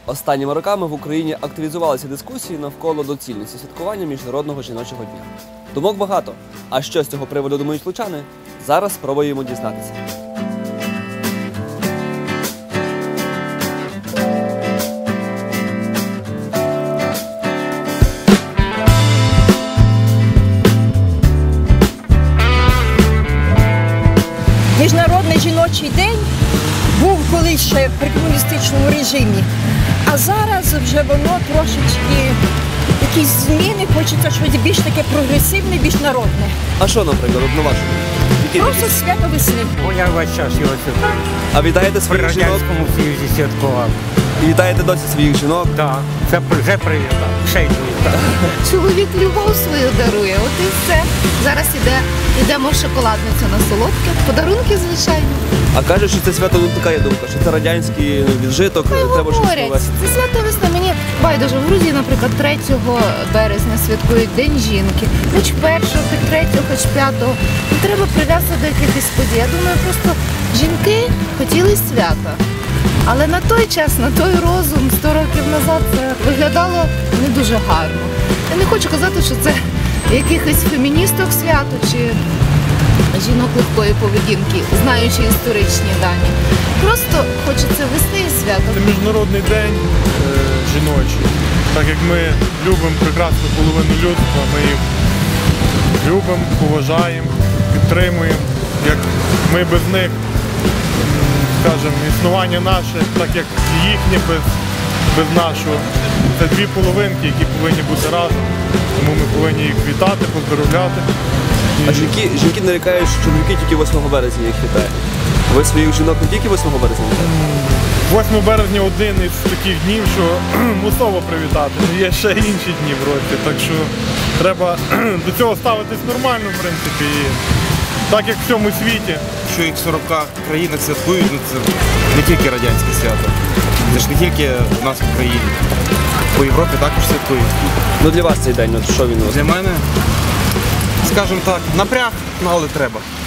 Останніми роками в Україні активізувалися дискусії навколо доцільності святкування Міжнародного жіночого дня. Думок багато. А що з цього приводу думають лучани? Зараз спробуємо дізнатися. Міжнародний жіночий день був колись ще при комуністичному режимі, а зараз вже воно трошечки, якісь зміни, хочеться щось більш таке прогресивне, більш народне. А що, наприклад, на вашому? Просто свято весни. Бо я весь час його святкую. А вітаєте В своїх жінок? Радянському Союзі святкував. І вітаєте досі своїх жінок? Так, це вже привітав. Ще й привітав. Чоловік любов свою дарує, от і все. Зараз йдемо в шоколадницю на солодке. Подарунки, звичайно. А кажуть, що це свято, така є думка, що це радянський віджиток, треба щось Говорять, провести. це свято весни. Мені байдуже. В Грузії, наприклад, 3 березня святкують День жінки. Хоч 1, хоч 3, хоч 5. Не треба прив'язати до якихось подій. Я думаю, просто жінки хотіли свята. Але на той час, на той розум, 100 років назад це виглядало не дуже гарно. Я не хочу казати, що це якихось феміністок свято чи жінок легкої поведінки, знаючи історичні дані. Просто хочеться весни і свято. Це Міжнародний день жіночий. Так як ми любимо прекрасну половину людства, ми їх любимо, поважаємо, підтримуємо. Як ми без них, скажімо, існування наше, так як і їхнє без нашого. Це дві половинки, які повинні бути разом. Тому ми повинні їх вітати, поздоровляти. А жінки нарікають, що чоловіки тільки 8 березня їх вітають. Ви своїх жінок не тільки 8 березня вітаєте? 8 березня один із таких днів, що мусово привітати. Є ще інші дні в році, так що треба до цього ставитись нормально, в принципі, і так як в цьому світі. Що їх в 40 країнах святкують, ну це не тільки радянське свято. Це ж не тільки в нас в Україні. По Європі також святкують. Ну для вас цей день, от що він у вас? Для мене, скажімо так, напряг, ну але треба.